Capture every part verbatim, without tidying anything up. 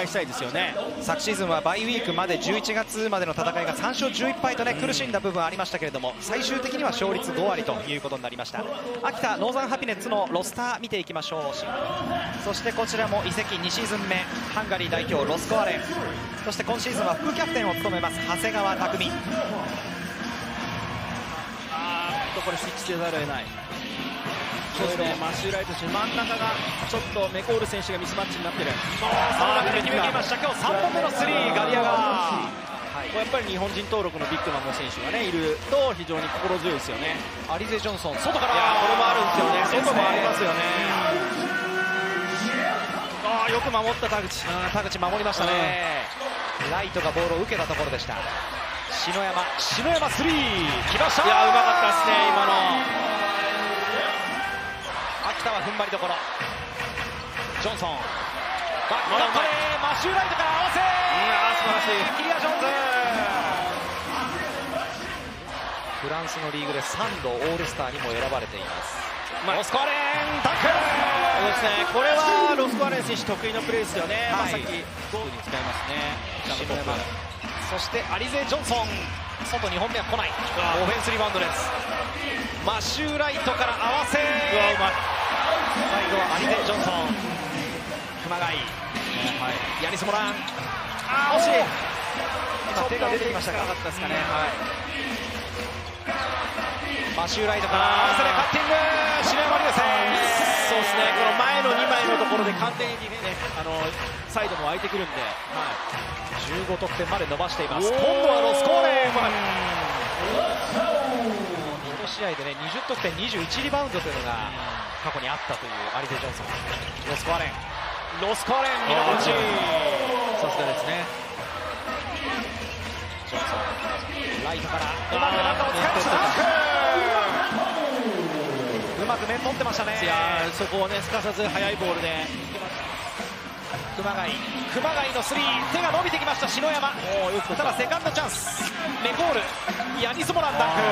期したいですよね。 昨シーズンはバイウィークまでじゅういちがつまでの戦いがさんしょうじゅういっぱいとね苦しんだ部分ありましたけれども、最終的には勝率ごわりということになりました。秋田ノーザンハピネッツのロスター見ていきましょう。そしてこちらも移籍にシーズン目、ハンガリー代表ロスコアレン、そして今シーズンは副キャプテンを務めます長谷川匠。 あーっとこれスイッチせざるを得ない。そうですね、マシューライト選手、真ん中がちょっとメコール選手がミスマッチになってる。 あー、決めました。今日さんぼんめのスリー、ガディアガ。 はい、やっぱり日本人登録のビッグマンの選手がねいると非常に心強いですよね。 アリゼ・ジョンソン、外から。 いやこれもあるんですよね。外もありますよね。ああよく守った田口。 田口守りましたね。ライトがボールを受けたところでした。篠山、篠山スリー来ました。 いやうまかったですね今の。 秋田は踏ん張りどころ。ジョンソンバックアップでマシューライトから合わせ。 素晴らしい。 キリア・ジョーンズ。フランスのリーグでさんどオールスターにも選ばれています。ロスコアレンダンク。 そうですね、これはロスコアレン選手得意のプレーですよね。 はい、 まあ、さっきゴールに使いますね。 篠山、そしてアリゼ・ジョンソン、外にほんめは来ない。オフェンスリバウンドです。マシューライトから合わせ。 うわうまい。 最後はアリゼ・ジョンソン、熊谷、はい、ヤニス・モラン。あー惜しい。今手が出てきましたか。 なかったですかね。はい。 マシューライトから合わせでカッティング。篠山流星。 そうですね。この前のにまいのところで完全にディフェンね、あのサイドも空いてくるんで、はい、 じゅうご得点まで伸ばしています。今度はロスコーレン。いち試合でねにじゅう得点にじゅういちリバウンドというのが過去にあったというアリゼ・ジョンソン。ロスコアレン、ロスコアレン見逃し。 さすがですね。 ジョンソンライトからうまく中を使いました。うまく面取ってましたね。 いやそこをねすかさず速いボールで熊谷、熊谷のスリー、手が伸びてきました篠山。ただセカンドチャンス、メコール、ヤニス・モランダンク。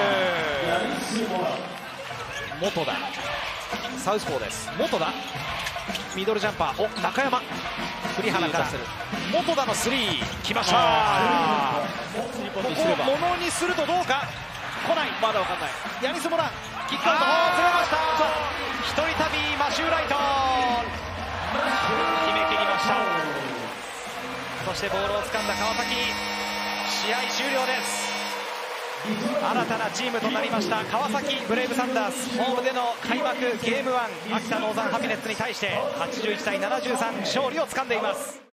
元田、サウスポーです。元田ミドルジャンパー、お中山、栗原から元田のスリー来ました。ここをものにするとどうか。来ない、まだわかんない。ヤニス・モランキックアウト、ずれました。一人旅マシューライト決めきりました。そしてボールを掴んだ川崎、試合終了です。新たなチームとなりました川崎ブレイブサンダース、ホームでの開幕ゲームワン、秋田ノーザンハピネッツに対してはちじゅういちたいななじゅうさん勝利を掴んでいます。